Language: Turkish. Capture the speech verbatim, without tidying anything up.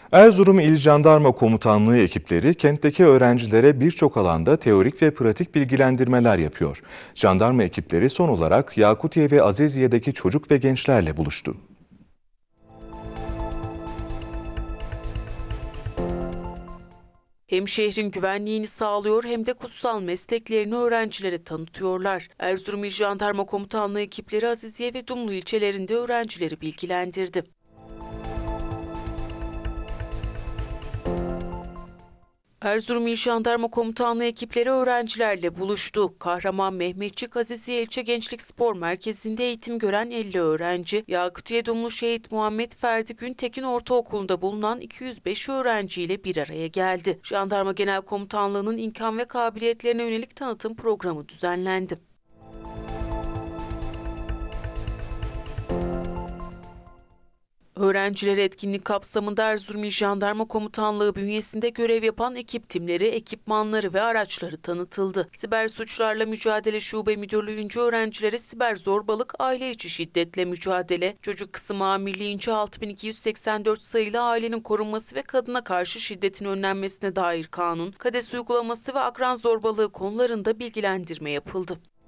Erzurum İl Jandarma Komutanlığı ekipleri kentteki öğrencilere birçok alanda teorik ve pratik bilgilendirmeler yapıyor. Jandarma ekipleri son olarak Yakutiye ve Azeziye'deki çocuk ve gençlerle buluştu. Hem şehrin güvenliğini sağlıyor hem de kutsal mesleklerini öğrencilere tanıtıyorlar. Erzurum İl Jandarma Komutanlığı ekipleri Aziziye ve Dumlu ilçelerinde öğrencileri bilgilendirdi. Erzurum İl Jandarma Komutanlığı ekipleri öğrencilerle buluştu. Kahraman Mehmetçik Aziziye İlçe Gençlik Spor Merkezi'nde eğitim gören elli öğrenci, Yakutiye Dumlu Şehit Muhammed Ferdi Güntekin Ortaokulu'nda bulunan iki yüz beş öğrenciyle bir araya geldi. Jandarma Genel Komutanlığı'nın imkan ve kabiliyetlerine yönelik tanıtım programı düzenlendi. Öğrencilere etkinlik kapsamında Erzurum İl Jandarma Komutanlığı bünyesinde görev yapan ekip timleri, ekipmanları ve araçları tanıtıldı. Siber Suçlarla Mücadele Şube Müdürlüğü'nce öğrencilere siber zorbalık, aile içi şiddetle mücadele, çocuk kısmı amirliğince altı bin iki yüz seksen dört sayılı ailenin korunması ve kadına karşı şiddetin önlenmesine dair kanun, KADES uygulaması ve akran zorbalığı konularında bilgilendirme yapıldı.